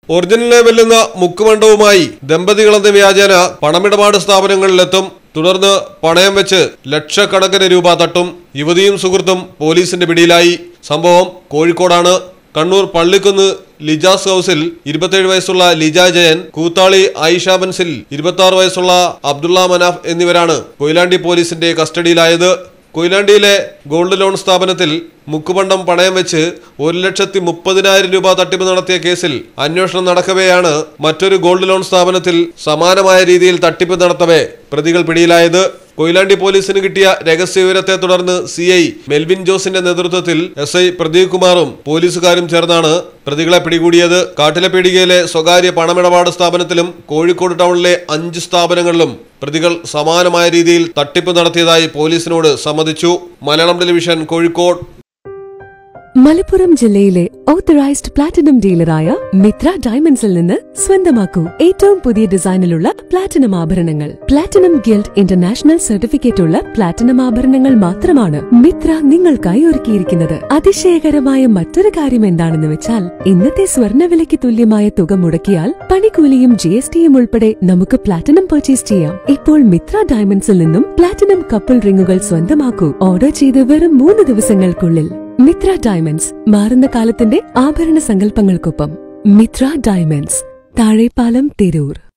ഒറിജിനലിനെ വെല്ലുന്ന മുക്കുമണ്ഡവുമായി ദമ്പതികളെന്ന വ്യാജേന പണമിടപാട് സ്ഥാപനങ്ങളിലെത്തും. തുടർന്ന് പണയം വെച്ച് ലക്ഷക്കണക്കിന് രൂപ തട്ടും. യുവതിയും സുഹൃത്തും പോലീസിന്റെ പിടിയിലായി. സംഭവം കോഴിക്കോടാണ്. കണ്ണൂർ പള്ളിക്കുന്ന് ലിജാസ് ഹൌസിൽ 27 വയസ്സുള്ള ലിജ ജയൻ, കൂത്താളി ആയിഷ ബൻസിൽ 26 വയസ്സുള്ള അബ്ദുള്ള മനാഫ് എന്നിവരാണ് കൊയിലാണ്ടി പോലീസിന്റെ കസ്റ്റഡിയിലായത്. കൊയിലാണ്ടിയിലെ ഗോൾഡ് ലോൺ സ്ഥാപനത്തിൽ മുക്കുപണ്ടം പണയം വെച്ച് 1,30,000 രൂപ തട്ടിപ്പ് നടത്തിയ കേസിൽ അന്വേഷണം നടക്കവെയാണ് മറ്റൊരു ഗോൾഡ് ലോൺ സ്ഥാപനത്തിൽ സമാനമായ രീതിയിൽ തട്ടിപ്പ് നടത്തവേ പ്രതികൾ പിടിയിലായത്. കൊയിലാണ്ടി പോലീസിന് കിട്ടിയ രഹസ്യവിവരത്തെ തുടർന്ന് CI മെൽവിൻ ജോസിന്റെ നേതൃത്വത്തിൽ SI പ്രദീപ് കുമാറും പോലീസുകാരും ചേർന്നാണ് പ്രതികളെ പിടികൂടിയത്. കാട്ടിലെ പീടികയിലെ സ്വകാര്യ പണമിടപാട് സ്ഥാപനത്തിലും കോഴിക്കോട് ടൗണിലെ 5 സ്ഥാപനങ്ങളിലും പ്രതികൾ സമാനമായ രീതിയിൽ തട്ടിപ്പ് നടത്തിയതായി പോലീസിനോട് സമ്മതിച്ചു. മലയാളം ടെലിവിഷൻ, കോഴിക്കോട്. മലപ്പുറം ജില്ലയിലെ ഓത്തറൈസ്ഡ് പ്ലാറ്റിനം ഡീലറായ മിത്ര ഡയമണ്ട്സിൽ നിന്ന് സ്വന്തമാക്കൂ ഏറ്റവും പുതിയ ഡിസൈനിലുള്ള പ്ലാറ്റിനം ആഭരണങ്ങൾ. പ്ലാറ്റിനം ഗിൽഡ് ഇന്റർനാഷണൽ സർട്ടിഫിക്കറ്റ് ഉള്ള പ്ലാറ്റിനം ആഭരണങ്ങൾ മാത്രമാണ് മിത്ര നിങ്ങൾക്കായി ഒരുക്കിയിരിക്കുന്നത്. അതിശയകരമായ മറ്റൊരു കാര്യം എന്താണെന്ന് വെച്ചാൽ, ഇന്നത്തെ സ്വർണ്ണവിലയ്ക്ക് തുല്യമായ തുക മുടക്കിയാൽ പണിക്കൂലിയും GSTയും ഉൾപ്പെടെ നമുക്ക് പ്ലാറ്റിനം പർച്ചേസ് ചെയ്യാം. ഇപ്പോൾ മിത്ര ഡയമണ്ട്സിൽ നിന്നും പ്ലാറ്റിനം കപ്പിൾ റിങ്ങുകൾ സ്വന്തമാക്കൂ. ഓർഡർ ചെയ്ത് വെറും 3 ദിവസങ്ങൾക്കുള്ളിൽ. മിത്ര ഡയമണ്ട്സ്, മാറുന്ന കാലത്തിന്റെ ആഭരണ സങ്കല്പങ്ങൾക്കൊപ്പം. മിത്ര ഡയമണ്ട്സ്, താഴെപ്പാലം, തിരൂർ.